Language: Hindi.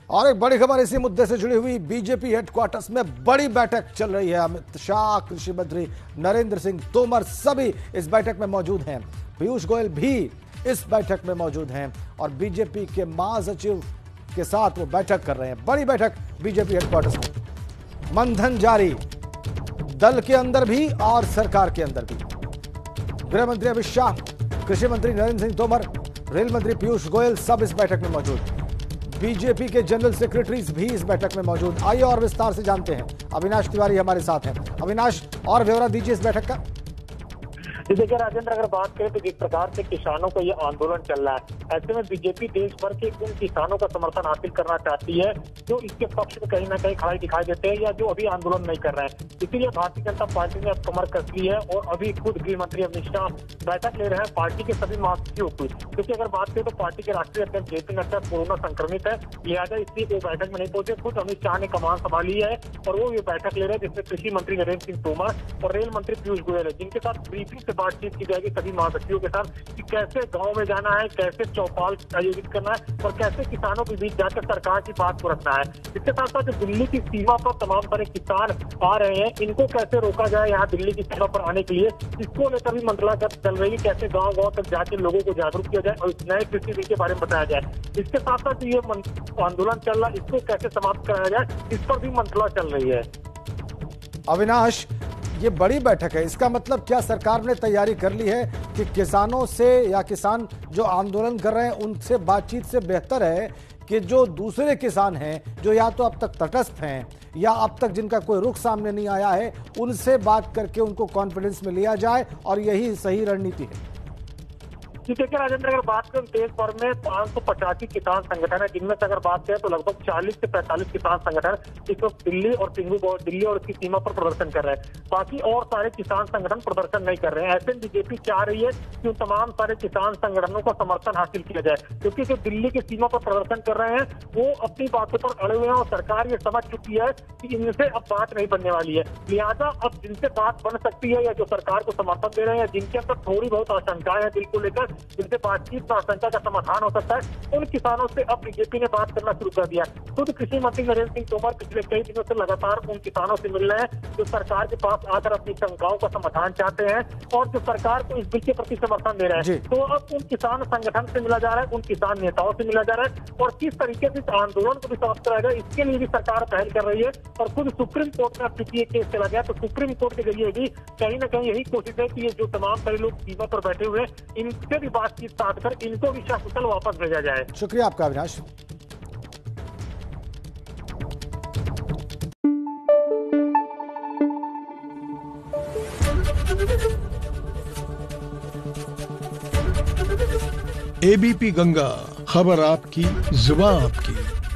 और एक बड़ी खबर इसी मुद्दे से जुड़ी हुई, बीजेपी हेडक्वार्टर्स में बड़ी बैठक चल रही है। अमित शाह, कृषि मंत्री नरेंद्र सिंह तोमर सभी इस बैठक में मौजूद हैं। पीयूष गोयल भी इस बैठक में मौजूद हैं और बीजेपी के महासचिव के साथ वो बैठक कर रहे हैं। बड़ी बैठक बीजेपी हेडक्वार्टर्स में। मंथन जारी दल के अंदर भी और सरकार के अंदर भी। गृह मंत्री अमित शाह, कृषि मंत्री नरेंद्र सिंह तोमर, रेल मंत्री पीयूष गोयल सब इस बैठक में मौजूद। बीजेपी के जनरल सेक्रेटरीज भी इस बैठक में मौजूद। आइए और विस्तार से जानते हैं। अविनाश तिवारी हमारे साथ हैं। अविनाश, और ब्यौरा दीजिए इस बैठक का। देखिए राजेंद्र, अगर बात करें तो जिस प्रकार से किसानों का ये आंदोलन चल रहा है, ऐसे में बीजेपी देश भर के उन किसानों का समर्थन हासिल करना चाहती है जो इसके पक्ष में कहीं ना कहीं खड़े दिखाई देते हैं या जो अभी आंदोलन नहीं कर रहे हैं। इसीलिए भारतीय जनता पार्टी ने अब कमर कस ली है और अभी खुद गृह मंत्री अमित शाह बैठक ले रहे हैं पार्टी के सभी महासचिवों की। क्योंकि अगर बात करें तो पार्टी के राष्ट्रीय अध्यक्ष जेपी नड्डा कोरोना संक्रमित है, लिहाजा इसलिए वो बैठक में नहीं पहुंचे। खुद अमित शाह ने कमान संभाली है और वो ये बैठक ले रहे हैं, जिसमें कृषि मंत्री नरेंद्र सिंह तोमर और रेल मंत्री पीयूष गोयल है, जिनके साथ ब्रीफिंग से बातचीत की जाएगी सभी महासचिवों के साथ कि कैसे गांव में जाना है, कैसे चौपाल आयोजित करना है और कैसे किसानों के बीच जाकर सरकार की बात को रखना है। इसके साथ साथ जो दिल्ली की सीमा पर तमाम सारे किसान आ रहे हैं, इनको कैसे रोका जाए यहाँ दिल्ली की सीमा पर आने के लिए, इसको लेकर भी मंत्रालय चल रही है। कैसे गाँव गाँव तक जाकर लोगों को जागरूक किया जाए और इस नए कृषि बिल के बारे में बताया जाए। इसके साथ साथ ये आंदोलन चल रहा है, इसको कैसे समाप्त कराया जाए, इस पर भी मंत्रालय चल रही है। अविनाश, ये बड़ी बैठक है, इसका मतलब क्या सरकार ने तैयारी कर ली है कि किसानों से या किसान जो आंदोलन कर रहे हैं उनसे बातचीत से बेहतर है कि जो दूसरे किसान हैं जो या तो अब तक तटस्थ हैं या अब तक जिनका कोई रुख सामने नहीं आया है, उनसे बात करके उनको कॉन्फिडेंस में लिया जाए और यही सही रणनीति है? देखिए राजेंद्र, अगर बात करें देश भर में 585 किसान संगठन है, जिनमें से अगर बात करें तो लगभग 40 से 45 किसान संगठन इस वक्त दिल्ली और इसकी सीमा पर प्रदर्शन कर रहे हैं। बाकी और सारे किसान संगठन प्रदर्शन नहीं कर रहे हैं। ऐसे में बीजेपी चाह रही है कि तमाम सारे किसान संगठनों का समर्थन हासिल किया जाए, क्योंकि जो दिल्ली की सीमा पर प्रदर्शन कर रहे हैं वो अपनी बातों पर अड़े हुए हैं और सरकार ये समझ चुकी है कि इनसे अब बात नहीं बनने वाली है। लिहाजा अब जिनसे बात बन सकती है या जो सरकार को समर्थन दे रहे हैं, जिनके अंदर थोड़ी बहुत आशंकाएं हैं दिल को लेकर, जिनसे बातचीत में आशंका का समाधान हो सकता है, उन किसानों से अब बीजेपी ने बात करना शुरू कर दिया। खुद कृषि मंत्री नरेंद्र सिंह तोमर पिछले कई दिनों से लगातार उन किसानों से मिल रहे हैं जो सरकार के पास आकर अपनी शंकाओं का समाधान चाहते हैं और जो सरकार को इस बिल के प्रति समर्थन दे रहे हैं। तो अब उन किसान संगठन से मिला जा रहा है, उन किसान नेताओं से मिला जा रहा है और किस तरीके से इस आंदोलन को भी समाप्त कराया जाए, इसके लिए भी सरकार पहल कर रही है। और खुद सुप्रीम कोर्ट में अब चूंकि ये केस चला गया, तो सुप्रीम कोर्ट के जरिए भी कहीं ना कहीं यही कोशिश है कि ये जो तमाम सारे लोग सीमा पर बैठे हुए हैं, इनसे भी बातचीत साध कर इनको भी सकुशल वापस भेजा जाए। शुक्रिया आपका अविनाश। एबीपी गंगा, खबर आपकी, जुबान आपकी।